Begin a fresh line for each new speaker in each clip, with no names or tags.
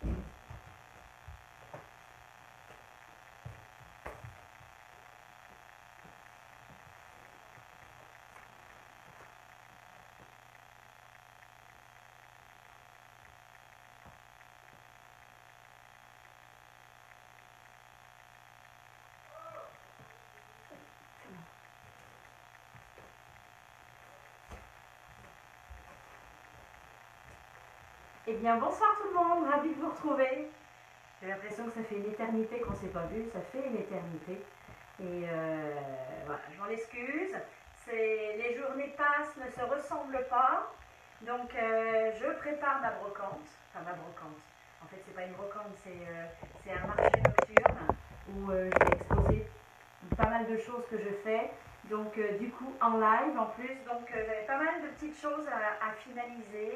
Eh bien, bonsoir tout le monde, ravi de vous retrouver. J'ai l'impression que ça fait une éternité qu'on ne s'est pas vu, ça fait une éternité. Et voilà, je m'en excuse. Les journées passent, ne se ressemblent pas. Donc, je prépare ma brocante. Enfin, ma brocante. En fait, c'est pas une brocante, c'est un marché nocturne où je vais exposer pas mal de choses que je fais. Donc, du coup, en live en plus. Donc, j'avais pas mal de petites choses à finaliser.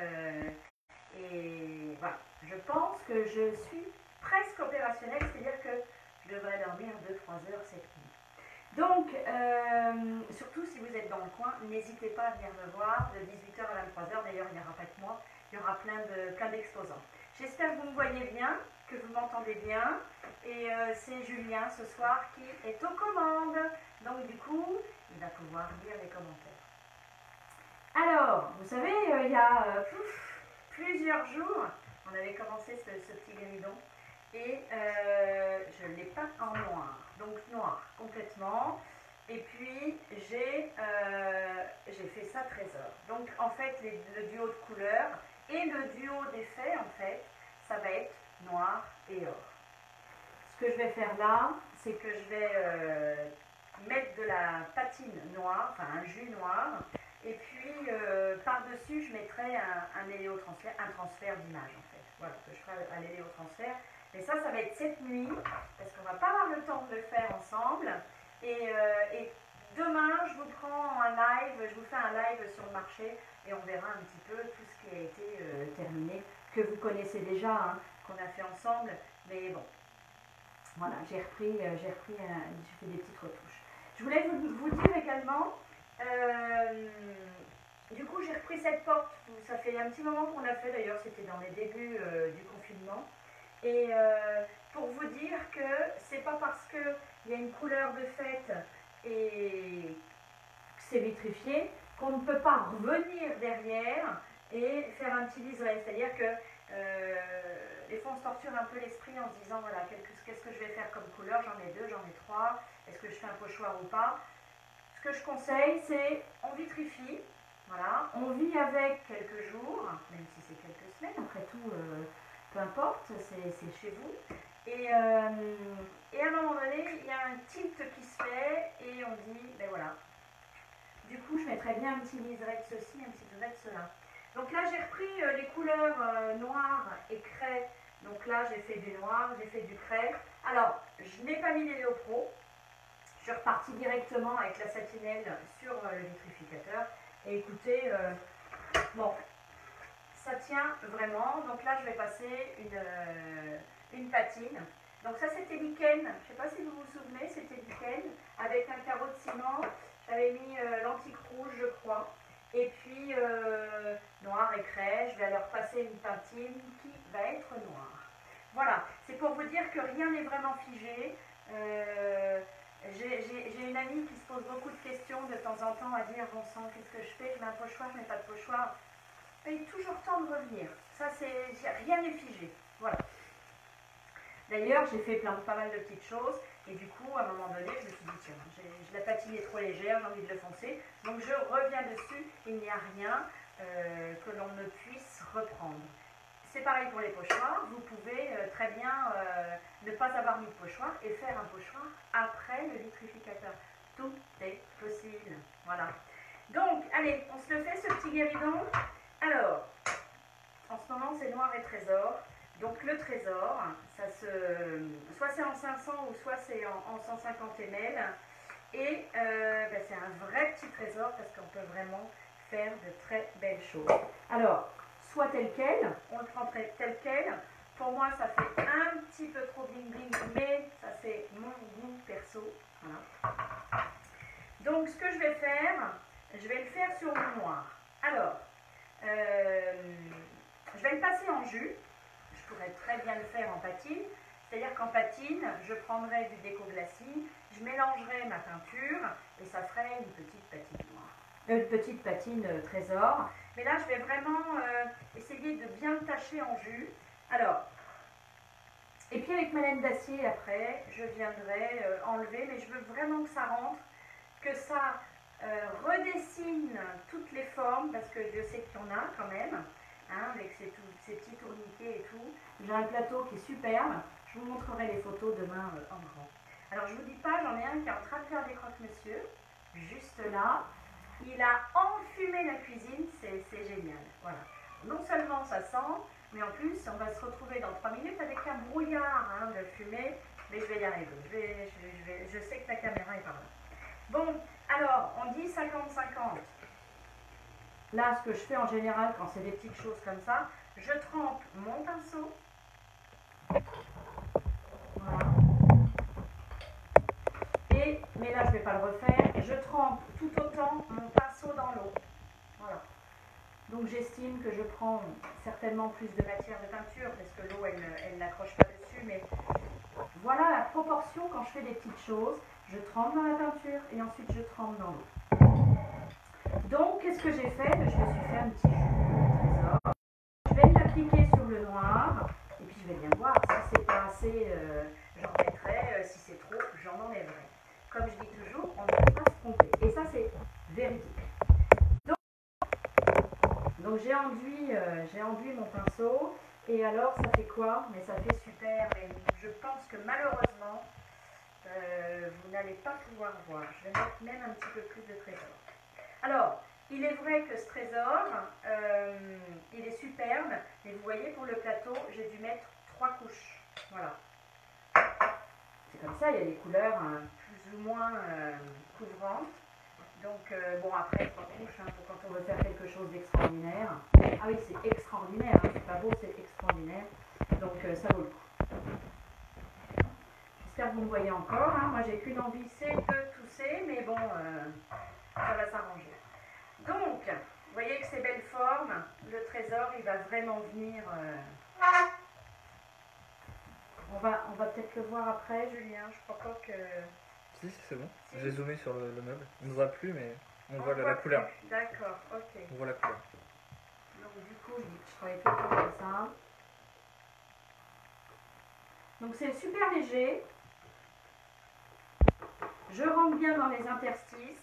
Et voilà, je pense que je suis presque opérationnelle, c'est-à-dire que je devrais dormir 2-3 heures cette nuit. Donc, surtout si vous êtes dans le coin, n'hésitez pas à venir me voir de 18h à 23h. D'ailleurs, il n'y aura pas que moi, il y aura plein d'exposants. J'espère que vous me voyez bien, que vous m'entendez bien. Et c'est Julien ce soir qui est aux commandes. Donc, du coup, il va pouvoir lire les commentaires. Alors, vous savez, il y a plusieurs jours, on avait commencé ce petit guéridon et je l'ai peint en noir, donc noir complètement. Et puis j'ai fait ça trésor. Donc en fait le duo de couleurs et le duo d'effets en fait, ça va être noir et or. Ce que je vais faire là, c'est que je vais mettre de la patine noire, enfin un jus noir. Et puis, par-dessus, je mettrai un héliyotransfert, un transfert d'image, en fait. Voilà, que je ferai un héliyotransfert. Mais ça va être cette nuit, parce qu'on ne va pas avoir le temps de le faire ensemble. Et demain, je vous prends un live, je vous fais un live sur le marché, et on verra un petit peu tout ce qui a été terminé, que vous connaissez déjà, hein, qu'on a fait ensemble. Mais bon, voilà, j'ai fait des petites retouches. Je voulais vous dire également... du coup, j'ai repris cette porte. Ça fait un petit moment qu'on l'a fait, d'ailleurs, c'était dans les débuts du confinement. Et pour vous dire que c'est pas parce qu'il y a une couleur de fête et que c'est vitrifié qu'on ne peut pas revenir derrière et faire un petit liseré. C'est-à-dire que des fois, on se torture un peu l'esprit en se disant voilà, qu'est-ce que je vais faire comme couleur? J'en ai 2, j'en ai 3. Est-ce que je fais un pochoir ou pas? Ce que je conseille, c'est on vitrifie, voilà, on vit avec quelques jours, même si c'est quelques semaines, après tout, peu importe, c'est chez vous. Et à un moment donné, il y a un tilt qui se fait et on dit, ben voilà, du coup, je mettrais bien un petit liseré de ceci, un petit liseré de cela. Donc là, j'ai repris les couleurs noir et craie. Donc là, j'ai fait du noir, j'ai fait du craie. Alors, je n'ai pas mis les Léopro. Je suis repartie directement avec la satinelle sur le vitrificateur. Et écoutez, bon, ça tient vraiment. Donc là, je vais passer une patine. Donc ça, c'était lichen. Je ne sais pas si vous vous souvenez, c'était lichen avec un carreau de ciment. J'avais mis l'antique rouge, je crois. Et puis, noir et craie. Je vais alors passer une patine qui va être noire. Voilà, c'est pour vous dire que rien n'est vraiment figé. J'ai une amie qui se pose beaucoup de questions de temps en temps à dire bon sang, qu'est-ce que je fais? Je mets un pochoir, je mets pas de pochoir. Il est toujours temps de revenir. Ça, rien n'est figé. Voilà. D'ailleurs, j'ai fait pas mal de petites choses. Et du coup, à un moment donné, je me suis dit tiens, la patine est trop légère, j'ai envie de le foncer. Donc je reviens dessus. Il n'y a rien que l'on ne puisse reprendre. C'est pareil pour les pochoirs, vous pouvez très bien ne pas avoir mis de pochoir et faire un pochoir après le vitrificateur. Tout est possible. Voilà. Donc, allez, on se le fait ce petit guéridon. Alors, en ce moment c'est noir et trésor. Donc le trésor, soit c'est en 500 ou soit c'est en 150 ml. Et c'est un vrai petit trésor parce qu'on peut vraiment faire de très belles choses. Alors, soit tel quel, on le prend tel quel. Pour moi, ça fait un petit peu trop bling bling, mais ça c'est mon goût perso. Voilà. Donc, ce que je vais faire, je vais le faire sur le noir. Alors, je vais le passer en jus. Je pourrais très bien le faire en patine. C'est-à-dire qu'en patine, je prendrai du déco-glacis, je mélangerai ma peinture et ça ferait une petite patine noire. Une petite patine trésor. Mais là, je vais vraiment essayer de bien le tâcher en jus. Alors, et puis avec ma laine d'acier après, je viendrai enlever, mais je veux vraiment que ça rentre, que ça redessine toutes les formes, parce que Dieu sait qu'il y en a quand même, hein, avec ces petits tourniquets et tout. J'ai un plateau qui est superbe, je vous montrerai les photos demain en grand. Alors je vous dis pas, j'en ai un qui est en train de faire des croque-monsieur, juste là. Il a enfumé la cuisine, c'est génial. Voilà. Non seulement ça sent, mais en plus on va se retrouver dans 3 minutes avec un brouillard de fumée, mais je vais y arriver. Je sais que la caméra est par là. Bon, alors on dit 50-50. Là, ce que je fais en général quand c'est des petites choses comme ça, je trempe mon pinceau. Voilà. Mais là, je ne vais pas le refaire. Je trempe tout autant mon pinceau dans l'eau. Voilà. Donc j'estime que je prends certainement plus de matière de peinture parce que l'eau, elle n'accroche pas dessus. Mais voilà la proportion quand je fais des petites choses. Je trempe dans la peinture et ensuite je trempe dans l'eau. Donc, qu'est-ce que j'ai fait? Je me suis fait un petit jus trésor. Je vais l'appliquer sur le noir et puis je vais bien voir si c'est pas assez, j'en mettrai, si c'est trop, j'en enlèverai. Comme je dis toujours, on ne peut pas se tromper. Et ça, c'est véridique. Donc j'ai enduit mon pinceau. Et alors, ça fait quoi? Mais ça fait super. Mais je pense que malheureusement, vous n'allez pas pouvoir voir. Je vais mettre même un petit peu plus de trésor. Alors, il est vrai que ce trésor, il est superbe. Et vous voyez, pour le plateau, j'ai dû mettre 3 couches. Voilà. C'est comme ça, il y a des couleurs plus ou moins couvrantes. Donc, bon, après, 3 couches, pour quand on veut faire quelque chose d'extraordinaire. Ah oui, c'est extraordinaire, c'est pas beau, c'est extraordinaire. Donc, ça vaut le coup. J'espère que vous me voyez encore. Moi, j'ai qu'une envie, c'est de tousser, mais bon, ça va s'arranger. Donc, vous voyez que ces belles formes, le trésor, il va vraiment venir... On va peut-être le voir après, Julien. Je crois pas que...
Si, c'est bon.
Si.
J'ai zoomé sur le meuble. On ne voit plus, mais on voit la couleur.
D'accord, ok.
On voit la couleur.
Donc du coup, je travaille tout le temps comme ça. Donc c'est super léger. Je rentre bien dans les interstices.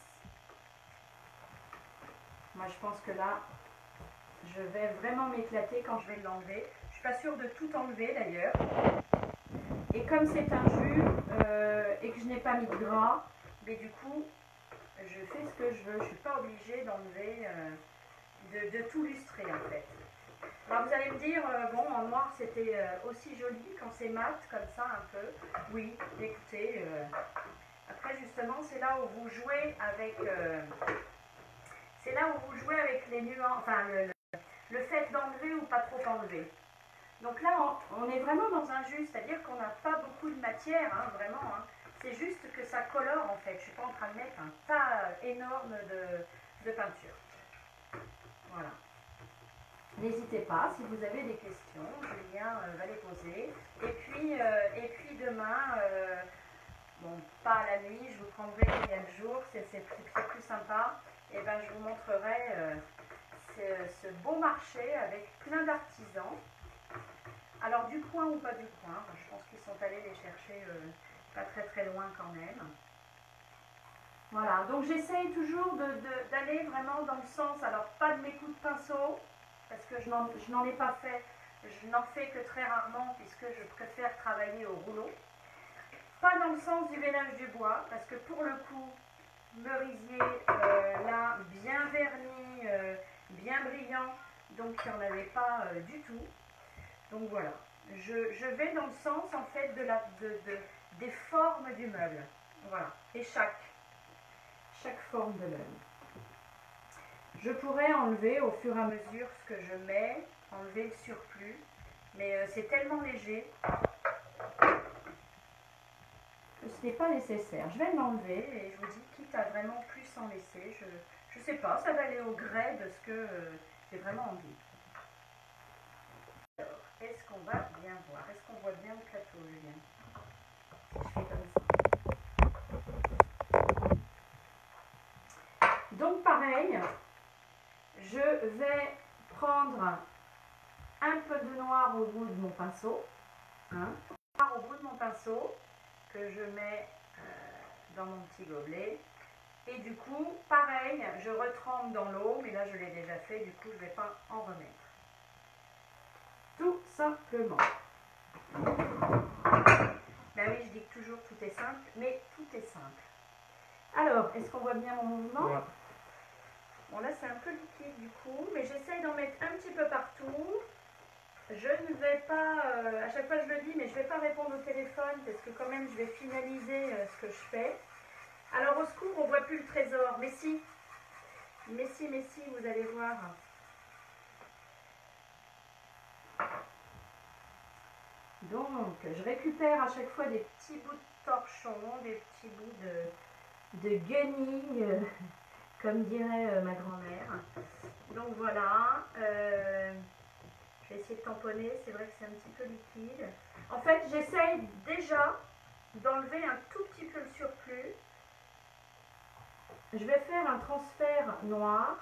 Moi, je pense que là, je vais vraiment m'éclater quand je vais l'enlever. Je ne suis pas sûre de tout enlever d'ailleurs. Et comme c'est un jus et que je n'ai pas mis de gras, mais du coup, je fais ce que je veux. Je ne suis pas obligée d'enlever, de tout lustrer en fait. Alors vous allez me dire, bon, en noir c'était aussi joli quand c'est mat, comme ça un peu. Oui, écoutez, après justement c'est là où vous jouez avec... c'est là où vous jouez avec les nuances, enfin le fait d'enlever ou pas trop enlever. Donc là, on est vraiment dans un jus, c'est-à-dire qu'on n'a pas beaucoup de matière, vraiment. C'est juste que ça colore en fait. Je ne suis pas en train de mettre un tas énorme de peinture. Voilà. N'hésitez pas, si vous avez des questions, Julien va les poser. Et puis demain, bon, pas à la nuit, je vous prendrai il y a le jour, c'est plus sympa. Et ben je vous montrerai ce beau marché avec plein d'artisans. Alors du coin ou pas du coin, je pense qu'ils sont allés les chercher pas très loin quand même. Voilà, donc j'essaye toujours d'aller vraiment dans le sens, alors pas de mes coups de pinceau, parce que je n'en ai pas fait, je n'en fais que très rarement puisque je préfère travailler au rouleau. Pas dans le sens du veinage du bois, parce que pour le coup, merisier, là, bien verni, bien brillant, donc il n'y en avait pas du tout. Donc voilà, je vais dans le sens en fait des formes du meuble. Voilà, et chaque forme de meuble. Je pourrais enlever au fur et à mesure ce que je mets, enlever le surplus, mais c'est tellement léger que ce n'est pas nécessaire. Je vais l'enlever et je vous dis, quitte à vraiment plus en laisser, je ne sais pas, ça va aller au gré de ce que j'ai vraiment envie. Alors, est-ce est-ce qu'on va bien voir? Est-ce qu'on voit bien le plateau, Julien? Je fais comme ça. Donc pareil, je vais prendre un peu de noir au bout de mon pinceau, hein, au bout de mon pinceau que je mets dans mon petit gobelet. Et du coup, pareil, je retrempe dans l'eau, mais là je l'ai déjà fait, du coup je ne vais pas en remettre. Tout simplement. Ben oui, je dis que toujours tout est simple, mais tout est simple. Alors, est-ce qu'on voit bien mon mouvement?
Ouais.
Bon là c'est un peu liquide du coup, mais j'essaye d'en mettre un petit peu partout. Je ne vais pas, à chaque fois je le dis, mais je ne vais pas répondre au téléphone parce que quand même je vais finaliser ce que je fais. Alors au secours, on ne voit plus le trésor, mais si, vous allez voir. Donc, je récupère à chaque fois des petits bouts de torchon, des petits bouts de guenilles, comme dirait ma grand-mère. Donc voilà, je vais essayer de tamponner, c'est vrai que c'est un petit peu liquide. En fait, j'essaye déjà d'enlever un tout petit peu le surplus. Je vais faire un transfert noir.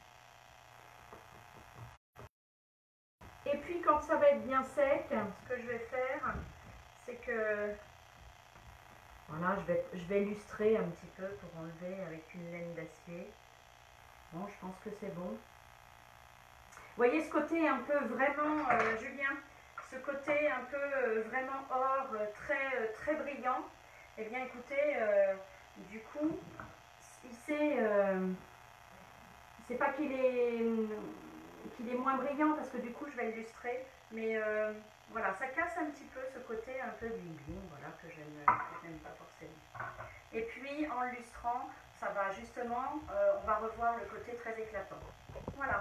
Et puis quand ça va être bien sec, ce que je vais faire, c'est que voilà, je vais lustrer un petit peu pour enlever avec une laine d'acier. Bon, je pense que c'est bon. Vous voyez ce côté un peu vraiment, Julien, ce côté un peu vraiment or, très brillant. Eh bien écoutez, du coup, c'est pas qu'il est moins brillant parce que du coup je vais le lustrer, mais voilà, ça casse un petit peu ce côté un peu bling bling, voilà, que j'aime pas forcément. Et puis en le lustrant, ça va justement, on va revoir le côté très éclatant. Voilà.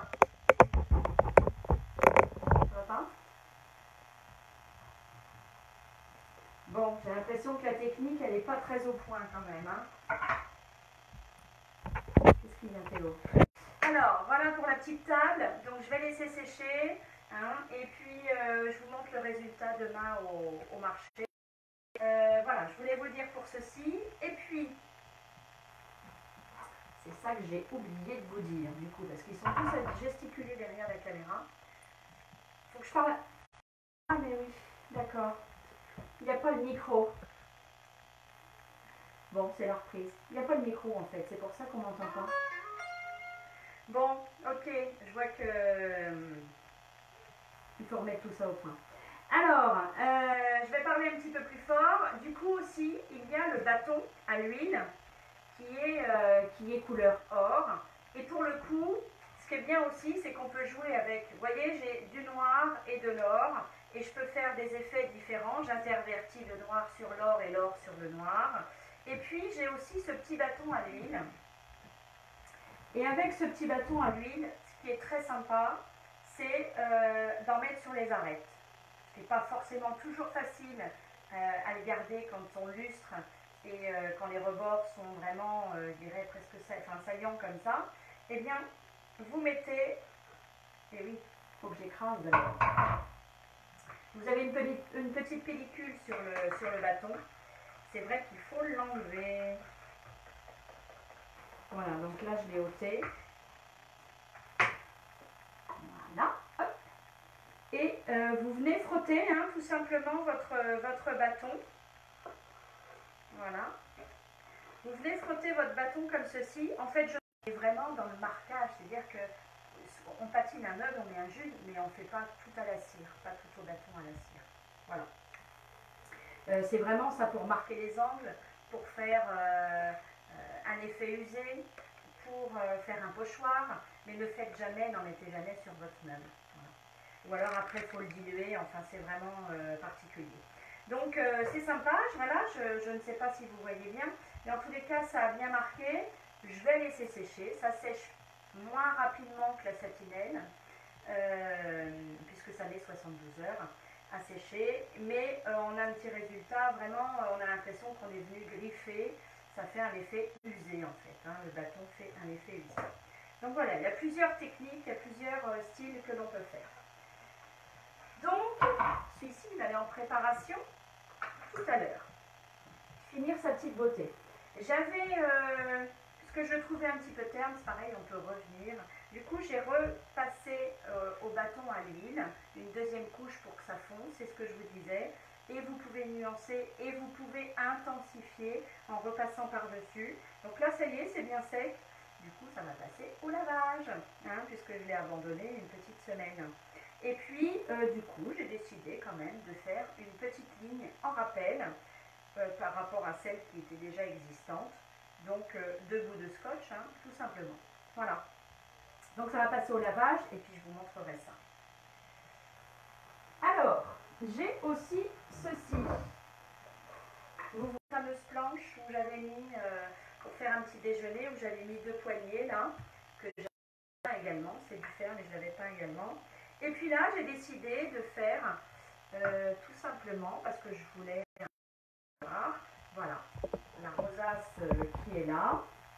Ça va pas? Bon, j'ai l'impression que la technique, elle n'est pas très au point quand même. Hein. Qu'est-ce qu'il y a, Théo? Alors, voilà pour la petite table. Donc, je vais laisser sécher. Hein, et puis, je vous montre le résultat demain au marché. Voilà, je voulais vous le dire pour ceci. Et puis, c'est ça que j'ai oublié de vous dire, du coup, parce qu'ils sont tous à gesticuler derrière la caméra. Faut que je parle... Ah, mais oui, d'accord. Il n'y a pas le micro. Bon, c'est la reprise. Il n'y a pas le micro, en fait. C'est pour ça qu'on m'entend pas. Bon, ok. Je vois que... il faut remettre tout ça au point. Alors, je vais parler un petit peu plus fort. Du coup aussi, il y a le bâton à l'huile qui est couleur or. Et pour le coup, ce qui est bien aussi, c'est qu'on peut jouer avec, vous voyez, j'ai du noir et de l'or. Et je peux faire des effets différents. J'intervertis le noir sur l'or et l'or sur le noir. Et puis, j'ai aussi ce petit bâton à l'huile. Et avec ce petit bâton à l'huile, ce qui est très sympa, c'est d'en mettre sur les arêtes. Ce n'est pas forcément toujours facile à les garder quand on lustre et quand les rebords sont vraiment, je dirais, presque saillants comme ça. Eh bien, vous mettez, et oui, il faut que j'écrase d'abord. Vous avez une petite pellicule sur le bâton. C'est vrai qu'il faut l'enlever. Voilà, donc là je l'ai ôté. Voilà, hop. Et vous venez frotter hein, tout simplement votre bâton. Voilà. Vous venez frotter votre bâton comme ceci. En fait, je suis vraiment dans le marquage, c'est-à-dire que on patine un meuble, on met un jus, mais on ne fait pas tout à la cire, pas tout au bâton à la cire. Voilà. C'est vraiment ça pour marquer les angles, pour faire un effet usé, pour faire un pochoir, mais ne faites jamais, n'en mettez jamais sur votre meuble. Voilà. Ou alors après il faut le diluer, enfin c'est vraiment particulier. Donc c'est sympa, voilà, je ne sais pas si vous voyez bien, mais en tous les cas ça a bien marqué. Je vais laisser sécher, ça sèche moins rapidement que la satinelle, puisque ça met 72 heures à sécher, mais on a un petit résultat, vraiment on a l'impression qu'on est venu griffer, ça fait un effet usé en fait, hein, le bâton fait un effet usé. Donc voilà, il y a plusieurs techniques, il y a plusieurs styles que l'on peut faire. Donc, préparation tout à l'heure. Finir sa petite beauté. J'avais, puisque je trouvais un petit peu terne, c'est pareil, on peut revenir. Du coup, j'ai repassé au bâton à l'huile, une deuxième couche pour que ça fonde, c'est ce que je vous disais. Et vous pouvez nuancer et vous pouvez intensifier en repassant par-dessus. Donc là, ça y est, c'est bien sec. Du coup, ça va passer au lavage, hein, puisque je l'ai abandonné une petite semaine. Et puis, du coup, j'ai décidé quand même de faire une petite ligne en rappel par rapport à celle qui était déjà existante. Donc, 2 bouts de scotch, hein, tout simplement. Voilà. Donc, ça va passer au lavage et puis je vous montrerai ça. Alors, j'ai aussi ceci. Vous voyez la fameuse planche où j'avais mis, pour faire un petit déjeuner, où j'avais mis 2 poignées là, que j'avais peint également, c'est du fer, mais je l'avais peint également. Et puis là, j'ai décidé de faire tout simplement, parce que je voulais voir, voilà, la rosace qui est là.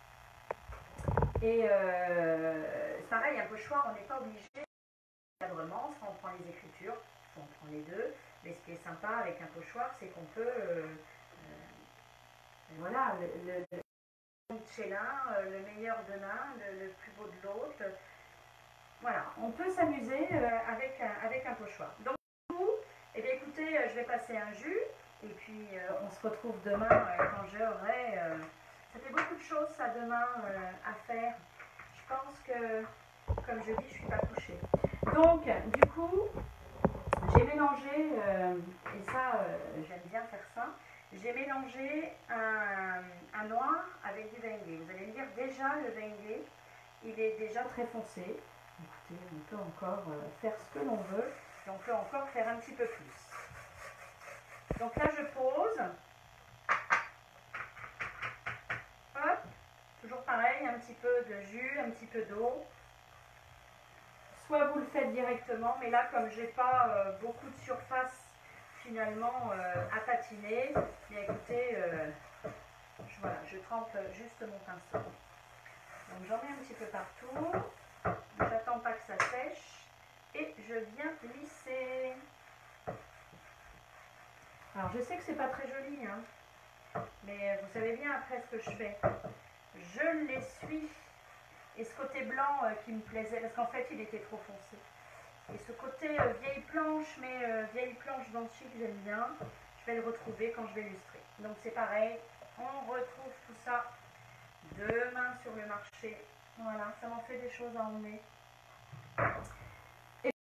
Et pareil, un pochoir, on n'est pas obligé d'encadrement, soit on prend les écritures, soit on prend les deux. Mais ce qui est sympa avec un pochoir, c'est qu'on peut, voilà, le chez l'un, le meilleur de l'un, le plus beau de l'autre. Voilà, on peut s'amuser avec un pochoir. Donc, du coup, eh bien, écoutez, je vais passer un jus. Et puis, on se retrouve demain quand j'aurai... ça fait beaucoup de choses, ça, demain, à faire. Je pense que, comme je dis, je ne suis pas couchée. Donc, du coup, j'ai mélangé, et ça, j'aime bien faire ça, j'ai mélangé un noir avec du Wenge. Vous allez me dire, déjà, le Wenge, il est déjà très foncé. Écoutez, on peut encore faire ce que l'on veut, et on peut encore faire un petit peu plus. Donc là, je pose. Hop, toujours pareil, un petit peu de jus, un petit peu d'eau. Soit vous le faites directement, mais là, comme j'ai pas beaucoup de surface finalement à patiner, bien écoutez, voilà, je trempe juste mon pinceau. Donc j'en mets un petit peu partout. J'attends pas que ça sèche et je viens lisser. Alors je sais que c'est pas très joli, hein, mais vous savez bien après ce que je fais. Je l'essuie. Et ce côté blanc qui me plaisait, parce qu'en fait il était trop foncé. Et ce côté vieille planche, mais vieille planche blanchie que j'aime bien, je vais le retrouver quand je vais illustrer. Donc c'est pareil, on retrouve tout ça demain sur le marché. Voilà, ça m'en fait des choses à emmener.